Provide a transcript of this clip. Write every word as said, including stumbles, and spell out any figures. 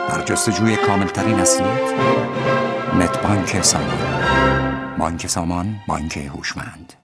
در جستجوی کاملترین اسناد نت بانک سامان. بانک سامان، بانک هوشمند.